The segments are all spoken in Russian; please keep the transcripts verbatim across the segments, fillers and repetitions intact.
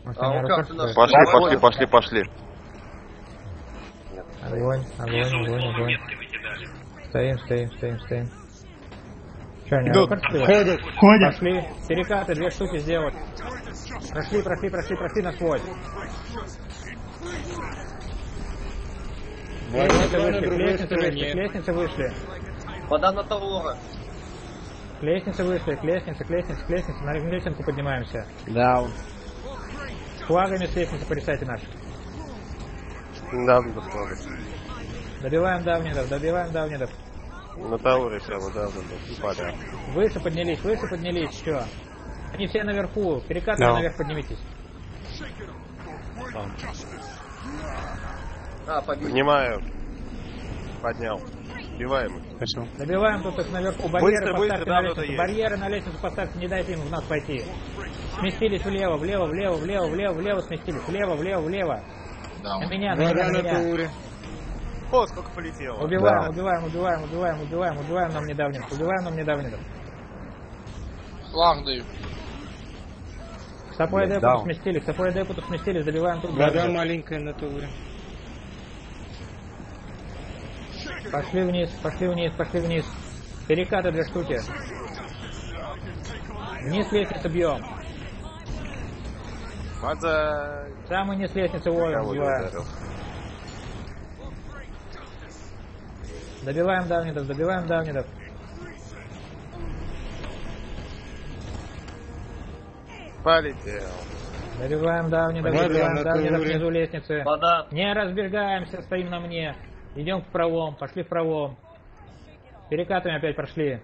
А, пошли, пошли, пошли, пошли. Огонь, огонь, огонь, огонь. Стоим, стоим, стоим, стоим. Че, они ходят, ходят. Пошли, перекаты, две штуки сделать. Прошли, прошли, прошли, прошли на свой. Лестницы вышли, к лестнице вышли, к лестнице вышли. Вода на того. К лестнице вышли, к лестнице, к лестнице, к лестнице. На лестницу поднимаемся. Даун. Флагами с лестницы порисайте наши. Даун, флага. Добиваем давнидов, добиваем давнидов. На тауре прямо, да, да, да, упали. Выше поднялись, выше поднялись, что? Они все наверху, перекаты no. наверх поднимитесь. А, поднимаю. Поднял. Добиваем их. Хорошо. Добиваем тут их наверху. Барьеры быстро, поставьте быстро, на да, лестницу. Барьеры на лестницу поставьте, не дайте им в нас пойти. Сместились влево, влево, влево, влево, влево, влево сместились. Влево, влево, влево. Да. На меня, на меня, на меня. О, сколько полетело. Убиваем, да. убиваем, убиваем, убиваем, убиваем, убиваем нам недавних. Убиваем нам недавних. Флаг даю. Сапой депуту сместились, сапой депуту сместились, добиваем тут. Вода маленькая на туре. Пошли вниз, пошли вниз, пошли вниз. Перекаты две штуки. Вниз лестницу бьем. Мадza. Самый низ лестницы ловим, убиваем. Добиваем давнидов, добиваем давнидов. Полетел. Добиваем давнидов, добиваем давнидов внизу лестницы. Вода. Не разбегаемся, стоим на мне. Идем в пролом, пошли в пролом. Перекатами опять прошли.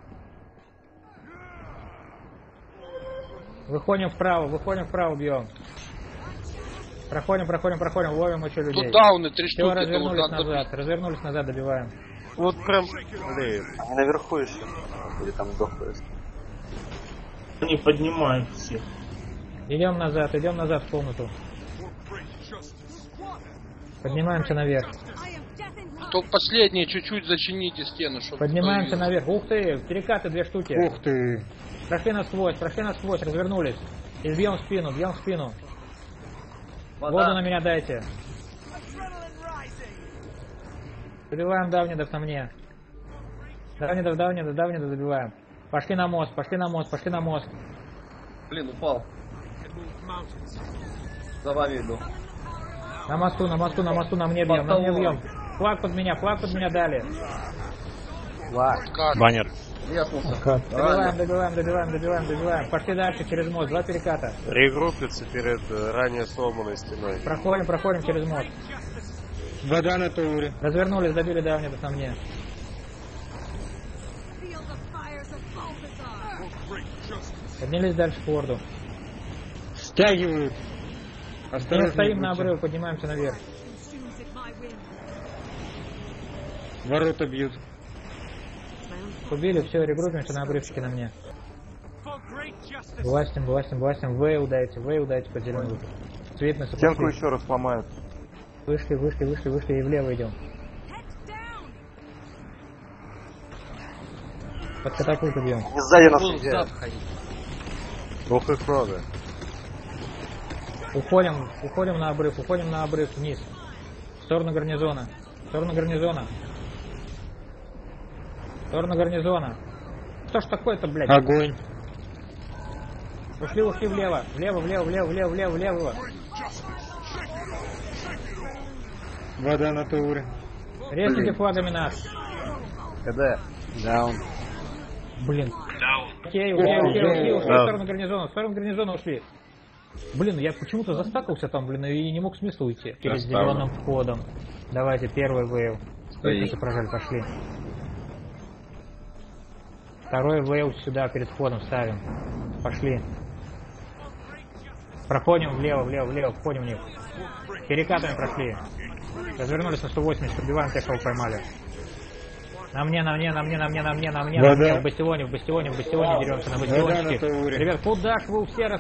Выходим вправо, выходим вправо, бьем. Проходим, проходим, проходим, ловим еще людей. Тут дауны, три Все, штуки. развернулись назад, добить. развернулись назад, добиваем. Вот прям, блин. Они наверху еще. Или там дохлые. Они поднимают всех. Идем назад, идем назад в комнату. Поднимаемся наверх. Только последние чуть-чуть зачините стену, чтобы... Поднимаемся наверх. Ух ты, перекаты две штуки. Ух ты. Прошли насквозь, прошли насквозь, развернулись. И бьем в спину, бьем в спину. Вода. Воду на меня дайте. Добиваем давнидов на мне. Давнидов, давнидов, давнидов добиваем. Пошли на мост, пошли на мост, пошли на мост. Блин, упал. За вами иду. На мосту, на мосту, на мосту, на мне бьем, на мне бьем. Флаг под меня, флаг под меня дали. Флаг. Баннер. Добиваем, добиваем, добиваем, добиваем, добиваем. Пошли дальше через мост, два переката. Регруппиться перед ранее сломанной стеной. Проходим, проходим через мост. Вода на туре. Развернулись, добили давнидов на мне. Поднялись дальше к ворду. Стягивают. Мы стоим на обрыве, поднимаемся наверх. Ворота бьют. Убили, все, регруппимся на обрывчике на мне. Властим, властим, властим. Вейл дайте, вейл дайте под зеленую. Цвет на стенку еще раз сломают. Вышли, вышли, вышли, вышли и влево идем. Под катапульту бьем. Сзади нас сидят. Ох их много. Уходим, уходим на обрыв, уходим на обрыв вниз. В сторону гарнизона. В сторону гарнизона. В сторону гарнизона. Что ж такое-то, блядь? Огонь. Ушли, ушли влево. Влево, влево, влево, влево, влево, влево. Вода на туре. Резните флагами нас. КД. Даун. Блин. Окей, окей, окей, ушли, ушли в сторону гарнизона. В сторону гарнизона ушли. Блин, я почему-то застакался там, блин, и не мог с места уйти. Перед зеленым входом. Давайте, первый вейл. Стойте, прожали, пошли. Второй вейл сюда, перед входом ставим. Пошли. Проходим влево, влево, влево, входим в них. Перекатами прошли. Развернулись на сто восемьдесят, убиваем тех, кого поймали. На мне, на мне, на мне, на мне, на мне, на мне, на мне. В бастионе, в бастионе, в бастионе деремся, на бастиончике. Ребят, куда ж вы все раз...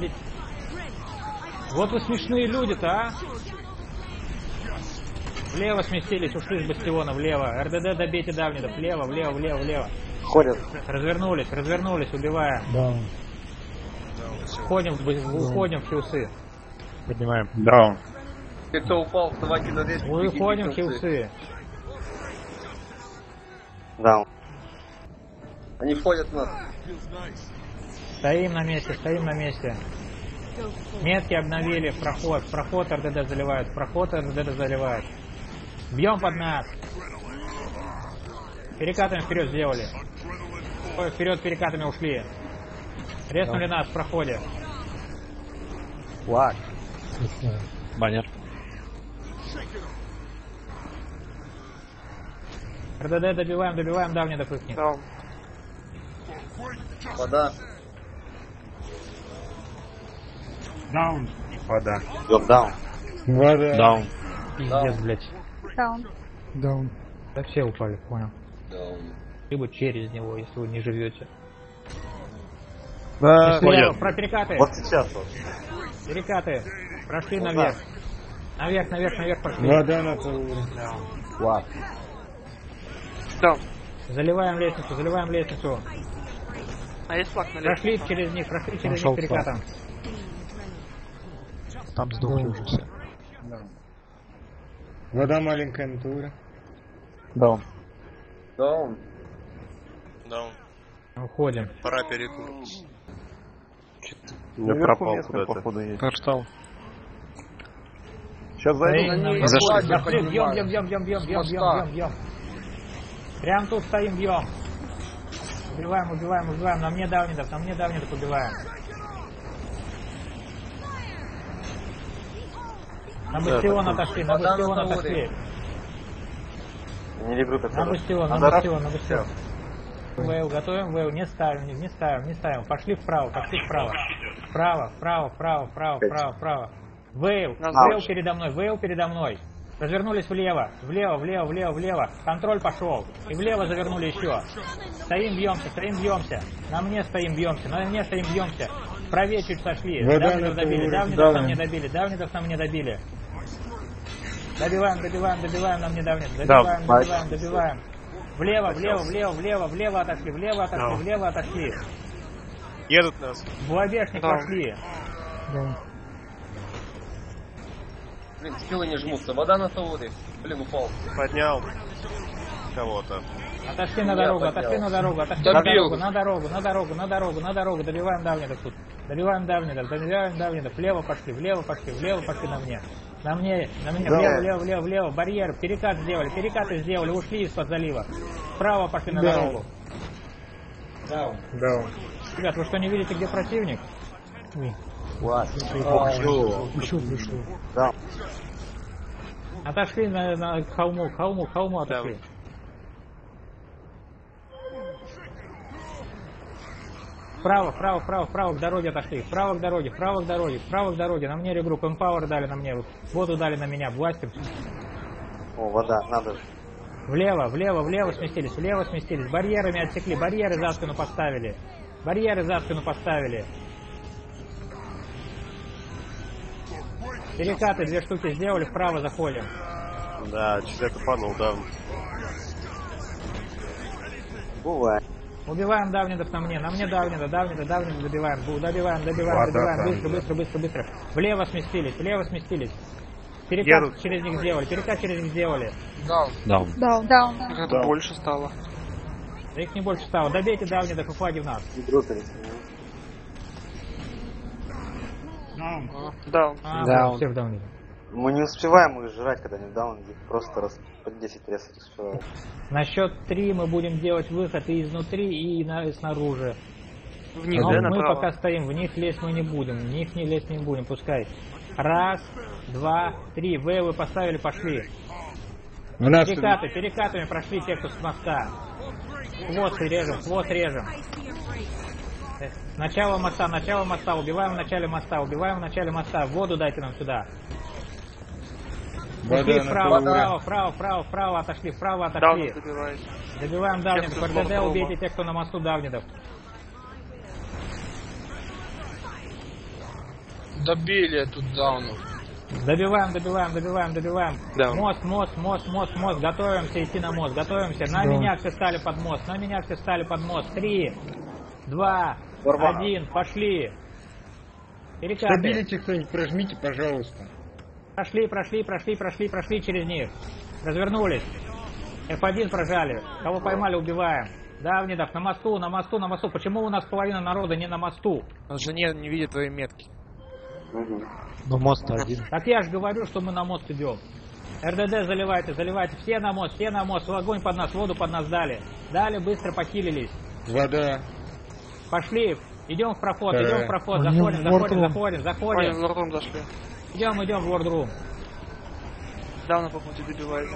Вот вы смешные люди-то, а? Влево сместились, ушли с бастиона, влево. РДД добейте давнидов, влево, влево, влево, влево. Ходят. Развернулись, развернулись, убиваем. Да. Уходим, уходим в фьюсы. Поднимаем. Даун. Те, кто упал, вставайте на рейс. Выходим, хилсы. Даун. Они входят в нас. Стоим на месте, стоим на месте. Метки обновили, проход, проход РДД заливают, проход РДД заливают. Бьем под нас. Перекатами вперед сделали. Ой, вперед перекатами ушли. Резнули нас в проходе. Флаг. Баннер. РДД добиваем, добиваем, давний допрыгни. Вода. Даун. Вода. Йоп, даун. Вода. Даун. Пиздец, блядь. Даун. Даун. Да все упали, понял. Даун. Либо через него, если вы не живете. Да. Слева, про перекаты. Вот сейчас вот. Перекаты. Прошли Вот наверх. Наверх, наверх, наверх прошли. Вода на Тауре. Флаг. Заливаем лестницу, заливаем лестницу. А есть флаг на Прошли через них, прошли через них перекатом. Там сдохли уже все. Вода маленькая на Тауре. Даун. Даун. Даун. Уходим. Пора перекур. Я Наверху пропал местный, куда-то. походу, есть. Перстал. Сейчас Стоим зайду. на Зашли. месте. Зашли, бьем, бьем, бьем, бьем, бьем, бьем, бьем, бьем, бьем. Прям тут стоим, бьем. Убиваем, убиваем, убиваем. На мне давнидов, на мне давнидов убиваем. На бастион отошли, на Вода на бастион Тауре. отошли. Не регруппа. На бастион, на Надо бастион, на раз- бастион. Вэйл, готовим вэйл, не ставим, не, не ставим, не ставим. Пошли вправо, пошли вправо. Вправо, вправо, вправо, вправо, вправо, вправо. Вэйл, вэйл передо мной, вэйл передо мной. Развернулись влево, влево, влево, влево, влево. Контроль пошел. И влево завернули еще. Стоим, бьемся, стоим, бьемся. На мне стоим, бьемся, на мне стоим, бьемся. Правее чуть сошли. Вода Давнидов на добили, Тауре. давнидов на Давай. мне добили, давнидов на мне добили. Добиваем, добиваем, добиваем на мне давнидов. Да, Добиваем, бать. добиваем, добиваем. Влево, влево, влево, влево, влево отошли, влево отошли, Да. влево отошли. Едут нас. В лобешник пошли. Блин, скиллы не жмутся. Вода на Тауре. Блин, упал. Поднял кого-то. Отошли на Я дорогу, поднял. отошли на дорогу, отошли на Добил. дорогу, на дорогу, на дорогу, на дорогу, на дорогу. Добиваем давнидов тут. Добиваем давнидов, добиваем давнидов. Влево пошли, влево пошли, влево пошли на мне. На мне, на мне, Да. влево, влево, влево, влево. Барьер, перекат сделали, перекаты сделали, ушли из-под залива. Вправо пошли на Да. дорогу. Даун. Ребят, вы что, не видите, где противник? Флаг. Даун. Отошли на, на к холму, к холму, к холму отошли. Вправо, вправо, вправо, вправо к дороге отошли. Вправо к дороге, вправо к дороге, вправо к дороге. На мне регрупп, Empower дали на мне, воду дали на меня, бластим. О, вода. Надо. Влево, влево, влево сместились, влево сместились. Барьерами отсекли, барьеры за спину поставили. Барьеры за спину поставили. Перекаты две штуки сделали, вправо заходим. Да, что-то тупанул, даун. Бывает. Убиваем давнидов на мне, на мне давнида, давнида, давнида добиваем, Бу- добиваем, добиваем, Вода добиваем, там, быстро, да. быстро, быстро, быстро. Влево сместились, влево сместились. Перекат Едут. через них сделали, перекат через них сделали. Даун. Даун. Даун. Это больше стало. Да их не больше стало. Добейте давнидов и флаги в нас. Регруппа. Даун. А, Даун. всех давнидов. Мы не успеваем их жрать, когда они в даун. Их просто раз по десять резать успеваем. На счет три мы будем делать выход и изнутри, и, на, и снаружи. В них, Но да, мы направо? пока стоим, в них лезть мы не будем, в них не лезть не будем, пускай. Раз, два, три. Вейлы поставили, пошли. У нас Перекаты, перекатами прошли те, кто с моста. Хвост режем, хвост режем. Начало моста, начало моста, убиваем в начале моста, убиваем в начале моста. Воду дайте нам сюда. вода Ушли на вправо, Тауре. вправо, вправо, вправо, вправо, отошли, вправо Даун отошли. добивает. Добиваем давнидов, Тех, кто с РДД моста убейте оба. тех, кто на мосту давнидов. Добили тут дауну. Добиваем, добиваем, добиваем, добиваем. Да. Мост, мост, мост, мост, мост. Готовимся идти на мост, готовимся. На меня все стали под мост, на меня все стали под мост. Три, два, Нормально. один, пошли. Перекаты. Стабилити кто-нибудь прожмите, пожалуйста. Прошли, прошли, прошли, прошли, прошли через них. Развернулись. эф один прожали. Кого поймали, убиваем. Давнидов, на мосту, на мосту, на мосту. Почему у нас половина народа не на мосту? Он же не, не видит твои метки. Но мост один. Так я же говорю, что мы на мост идем. эр дэ дэ заливайте, заливайте. Все на мост, все на мост. Огонь под нас, воду под нас дали. Дали, быстро похилились. Вода. Пошли. Идем в проход, Вторая. идем в проход. Они Заходим, в заходим, Wardroom. заходим, Понял, заходим. в Лордом зашли. Идем, идем в Wardroom. Давно по пути добивает.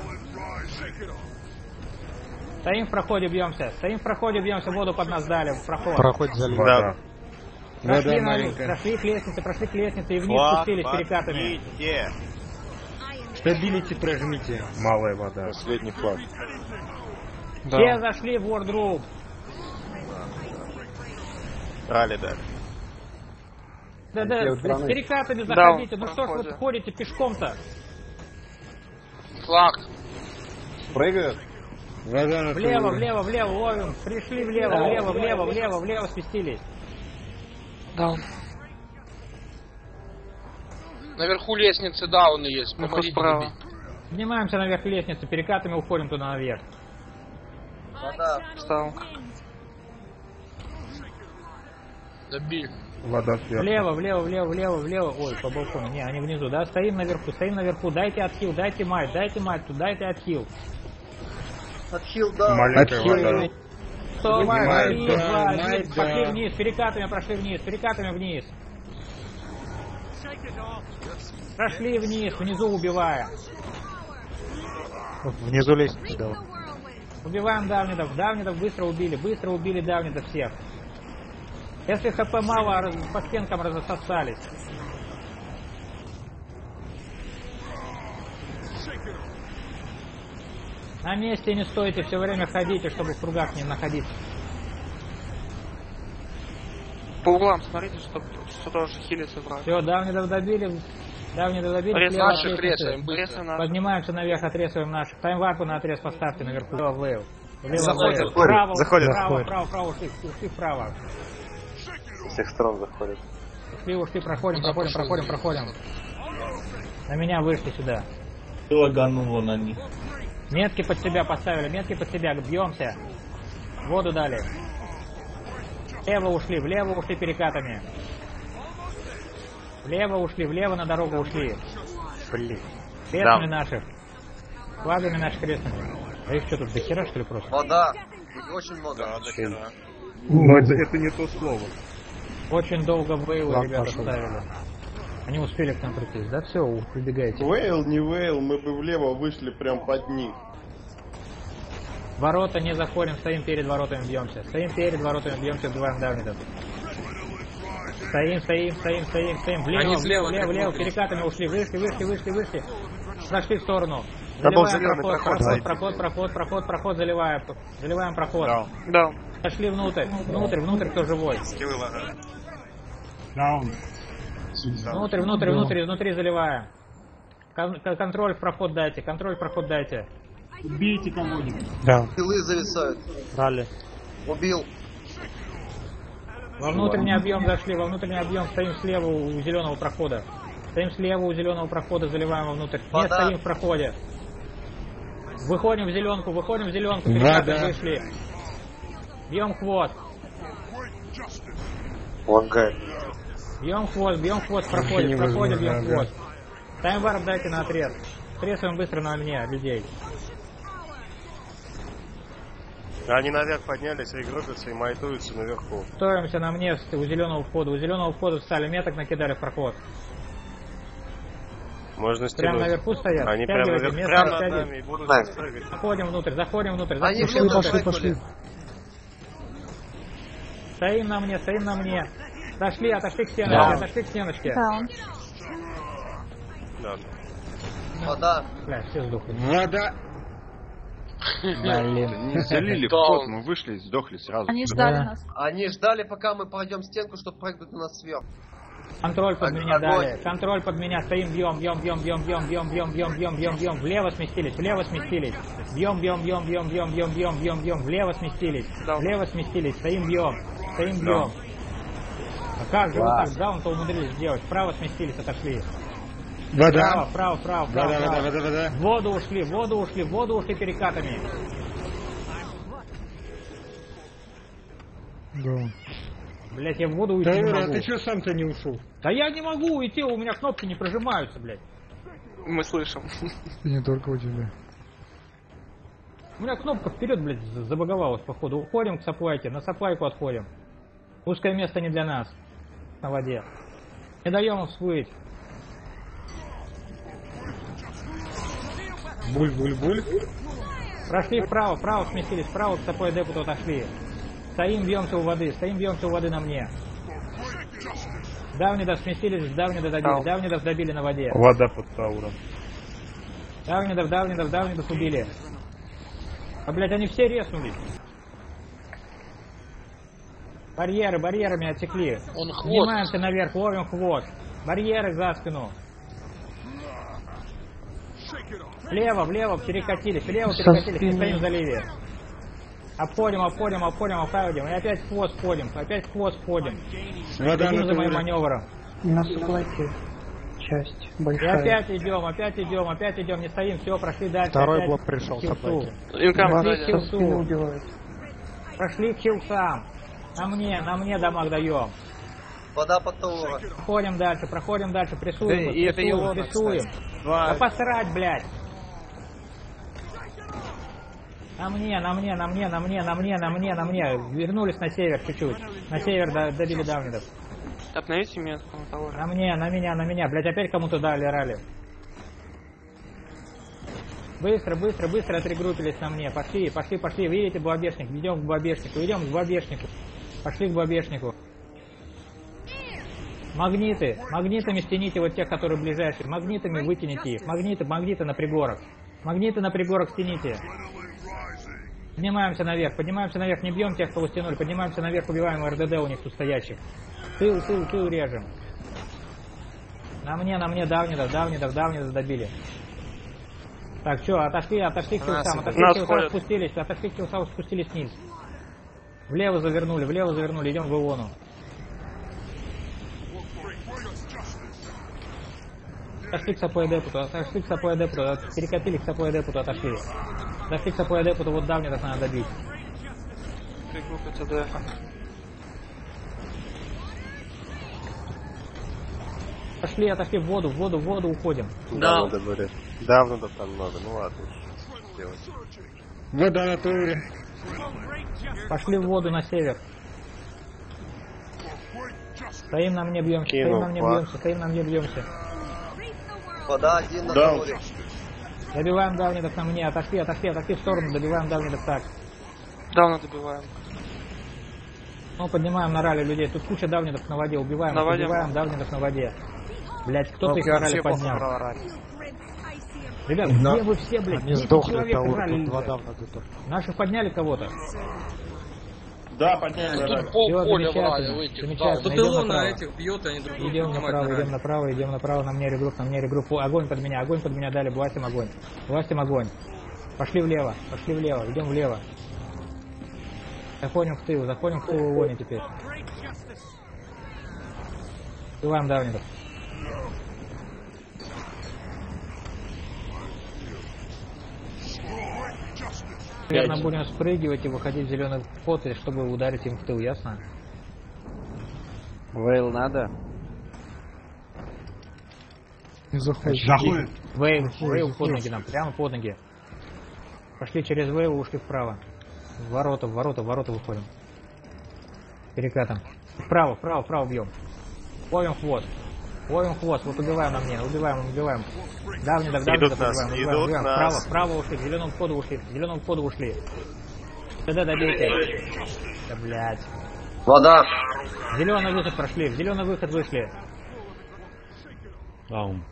Стоим в проходе, бьемся. Стоим в проходе, бьемся. Воду под нас дали. В проход. Проход залив. Да. Прошли, Вода на, маленькая. прошли к лестнице, прошли к лестнице и вниз Флаг спустились перекатами. подните. Стабилити прожмите. Малая вода. Последний флаг. Все зашли в Wardroom. Ралли дали. Да, да, с перекатами Да, заходите. в Ну что ж вы проходе. ходите пешком-то? Флаг. Прыгают? Вода на Влево, туле. влево, влево, ловим. Пришли влево, влево, влево, влево, влево спустились. Даун. Наверху лестницы дауны есть. Помогите добить. Поднимаемся наверх лестницы, перекатами уходим туда наверх. Вода. Встал. Добили. Вода сверху. Влево, влево, влево, влево, влево. Ой, по балкону. Не, они внизу, да? Стоим наверху, стоим наверху. Дайте отхил, дайте мать, дайте мать, тут дайте отхил. Отхил, да. Маленькая Отхил. вода. Что, Поднимай, пошли, да, два, мать, один, пошли да. вниз, перекатами прошли вниз, перекатами вниз. Прошли вниз, внизу убиваем. Внизу лестница, да. Убиваем давнидов, давнидов быстро убили, быстро убили давнидов всех. Если хп мало, раз- по стенкам разососались. На месте не стойте, все время ходите, чтобы в кругах не находиться. По углам смотрите, чтобы что тоже хилится враг. Все, давнидов добили, давнидов добили. Рез слева наших от лестницы. резаем, быстро наших. Поднимаемся наверх, отрезываем наших. Таймварпу на отрез поставьте наверху. Влево, влево. Влево, Заходят. влево. Вправо, Заходят. вправо, Заходят. вправо, вправо, ушли, ушли вправо. С всех сторон заходит. Ушли, ушли, проходим, проходим, проходим, проходим. На меня вышли сюда. И лагануло на них. Метки под себя поставили, метки под себя, бьемся. Воду дали. Влево ушли, влево ушли перекатами. Влево ушли, влево на дорогу ушли. Блин. Крестными наших. Флагами наших крестными. А их что тут, до хера что ли просто? Вода. Их очень много. Да, до хера. Но это, это не то слово. Очень долго вейлы Флаг ребята пошел. ставили. Они успели к нам прийти. Да все, прибегайте. Вейл, не вейл, мы бы влево вышли прям под них. Ворота не заходим, стоим перед воротами, бьемся. Стоим перед воротами, бьемся, убиваем давнидов. Стоим, стоим, стоим, стоим, стоим. Влево, Они слева, влево, влево, прям перекатами ушли. Вышли, вышли, вышли, вышли. Прошли в сторону. Там Заливаем был зеленый проход, проход, проход, зайди. проход, проход, проход, проход, заливаем. Заливаем проход. Да. Да. Пошли внутрь, внутрь, внутрь, кто живой. Скиллы лагают. Внутрь, внутрь, внутрь, изнутри заливаем. Кон- кон- контроль в проход дайте, контроль в проход дайте. Да. Пилы зависают. Ралли. Убил. Во внутренний объем зашли, во внутренний объем стоим слева у зеленого прохода. Стоим слева у зеленого прохода, заливаем во внутрь. Не Вода. стоим в проходе. Выходим в зеленку, выходим в зеленку, Вода. перекатом вышли. Бьем хвост. Лагает. Бьем хвост, бьем хвост, в Вообще проходе, в проходе невозможно, бьем ага. хвост. Таймварп дайте на отрез. Отрезаем быстро на мне людей. Они наверх поднялись и группятся, и майтуются наверху. Стоимся на мне у зеленого входа. У зеленого входа встали, меток накидали в проход. Можно Прямо стянуть. наверху стоят. Они прямо Стягивайте, наверх, место прямо над растягивайте. нами и будут Так. сейчас прыгать. Заходим внутрь, заходим внутрь. Они заходим внутрь внутрь. прыгнули. Стоим на мне, стоим на мне. Отошли, отошли к стеночке, Да. отошли к стеночке. Да. Вода. Бля, все сдохли. Вода. Блин. Не залили вход, мы вышли и сдохли сразу. Они ждали Да. нас. Они ждали, пока мы пройдем стенку, чтобы прыгнуть на нас сверху. Контроль под Огонь. меня дали. Контроль под меня. Стоим, бьем, бьем, бьем, бьем, бьем, бьем, бьем, бьем, бьем, бьем, бьем. Влево сместились, влево сместились. Бьем, бьем, бьем, бьем, бьем, бьем, бьем, бьем, бьем. Влево сместились. Да. Влево сместились. Стоим, бьем. Стоим, бьем. Как же вы так даун-то умудрились сделать? Вправо сместились, отошли. Вода. Вправо, вправо, вправо, вправо. Вода, вправо. вода, вода, вода. В воду ушли, в воду ушли, в воду ушли перекатами. Да. Блять, я в воду уйти не Таура, а могу. ты что сам-то не ушел? Да я не могу уйти, у меня кнопки не прожимаются, блядь. Мы слышим. И не только у тебя. У меня кнопка вперед, блядь, забаговалась, походу. Уходим к саплайке, на саплайку отходим. Узкое место не для нас. На воде. Не даем им всплыть. Буль-буль-буль. Прошли вправо, вправо сместились, вправо к сапой депуту отошли. Стоим, бьемся у воды, стоим, бьемся у воды на мне. Давнидов сместились, Давнидов добили, Давнидов добили на воде. Вода под Тауром. Давнидов, Давнидов, Давнидов убили. А, блядь, они все резнулись. Барьеры, барьерами отсекли. Он хвост. Поднимаемся наверх, ловим хвост. Барьеры за спину. Влево, влево перекатились, влево перекатились, не стоим в заливе. Обходим, обходим, обходим, обходим. И опять в хвост входим, опять в хвост входим. Вода Следим на за моим Тауре. маневром. На саплайке часть И большая. опять идем, опять идем, опять идем, не стоим, все, прошли дальше. Второй опять блок пришел, к хилсу. саплайки. Инкам Прошли к сзади. Со спины хилсу. убивают. Прошли к хилсам. На мне, на мне дамаг даем. Вода под Таура. Проходим дальше, проходим дальше, прессуем, Да, и это прессуем, Илона, прессуем. Да посрать, блядь. На мне, на мне, на мне, на мне, на мне, на мне, на мне. Вернулись на север чуть-чуть. На север до- добили Давнидов. Обновите метку на того. На мне, на меня, на меня. Блядь, опять кому-то дали ралли. Быстро, быстро, быстро отрегруппились на мне. Пошли, пошли, пошли. Видите, бабешник. Идем к бабешнику, идем к бабешнику. Пошли к бабешнику. Магниты. Магнитами стяните вот тех, которые ближайшие. Магнитами вытяните их. Магниты, магниты на пригорок. Магниты на пригорок стяните. Поднимаемся наверх, поднимаемся наверх, не бьем тех, кого стянули, поднимаемся наверх, убиваем РДД у них тут стоящих. Тыл, тыл, тыл режем. На мне, на мне, Давнидов, Давнидов, Давнидов добили. Так, что, отошли, отошли к хилсам, отошли Нас к хилсам, ходят. спустились, отошли к хилсам, спустились вниз. Влево завернули, влево завернули, идем в Иону. Отошли к Сапой Депуту, отошли к Сапой Депуту, перекатили к Сапой Депуту, отошли. Отошли к Сапой Депуту, вот Давнидов надо добить. Пригруппа ЦДФ. Пошли, отошли в воду, в воду, в воду уходим. Да, надо, говорит. Давно да там много, ну ладно. Что делать? Вода на Тауре. Пошли в воду на север. Стоим на мне, бьемся, стоим Кинул на мне, флаг. бьемся, стоим на мне, бьемся. Вода один на Да. Тауре. Добиваем Давнидов на мне, отошли, отошли, отошли в сторону, добиваем Давнидов так. Давно добиваем. Ну, поднимаем на ралли людей, тут куча Давнидов на воде, убиваем, На воде. убиваем Давнидов на воде. Блять, кто-то их Я на ралли вообще плохо поднял. проорать. Ребят, где вы все, блядь? Они десять сдохли, человек Таур, ралли тут лежат. два давно готов. Наших подняли кого-то? Да, подняли, Тут да. пол Всё, поля замечательно, брали, в этих. замечательно. Да. Идем Илона направо. этих бьет, они друг друга Идем поднимают направо, на идем ралли. направо, идем направо, на мне регрупп, на мне регрупп. Огонь под меня, огонь под меня дали, властим огонь. Властим огонь. Пошли влево, пошли влево, идем влево. Заходим в тыл, заходим в тыл Ионе теперь. Иван Давнидов. Наверное, будем спрыгивать и выходить в зеленый вход, и чтобы ударить им в тыл, ясно? Вейл надо? Не заходит. Вейв, вейв под ноги нам, прямо под ноги. Пошли через вейв, ушли вправо. В ворота, в ворота, в ворота выходим. Перекатом. Вправо, вправо, вправо бьем. Ловим хвост. Ловим хвост, вот убиваем на мне, убиваем, убиваем. Давнидов, Давнидов, Идут нас, убиваем, убиваем, идут убиваем. нас. Вправо, вправо ушли, к зеленому входу ушли, к зеленому входу ушли. Тогда добейте. Да блять. Вода. Зеленый выход прошли, в зеленый выход вышли. Даун.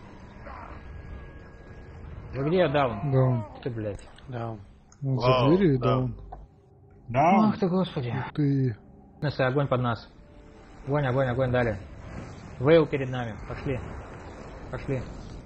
Вы где даун? Даун. Ты, блядь. Даун. За дверью, даун. Ах ты, господи. Ты. Несы, огонь под нас. Огонь, огонь, огонь, дали. Вейл перед нами. Пошли. Пошли.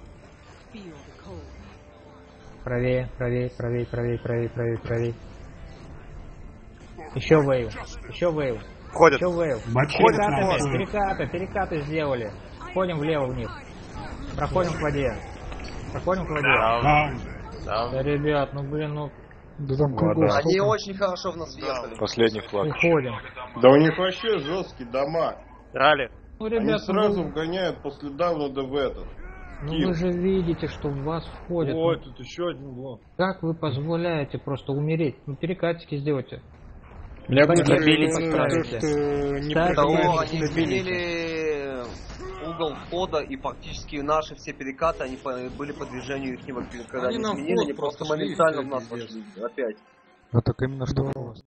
Правее, правее, правее, правее, правее, правее, правее. Еще вейл. Еще вейл. Входят. Че вейв? Мочи Перекаты, нас. опять, перекаты, перекаты сделали. Входим влево вниз. Проходим к воде. Проходим к воде. А, Да. Да, ребят, ну блин, ну Да там Вода. кругом Они столько. очень хорошо в нас въехали. Последний флаг. уходим. Да у них вообще жесткие дома. Ралли. Ну, Они ребят, сразу ну, вгоняют после даунлода в этот. ну Килл. вы же видите, что в вас входит. ой, Ну, тут еще один блок. как вы позволяете просто умереть? Ну перекатики сделайте. Меня Понятно, будет били, то, поставите. что не Ставьте. Того понимаешь, они что били. изменили угол входа, и практически наши все перекаты, они по- были по движению их, когда Они они на изменили, вход они просто просто шли, моментально в и нас пиздец. пошли. Опять. А так именно что у вас.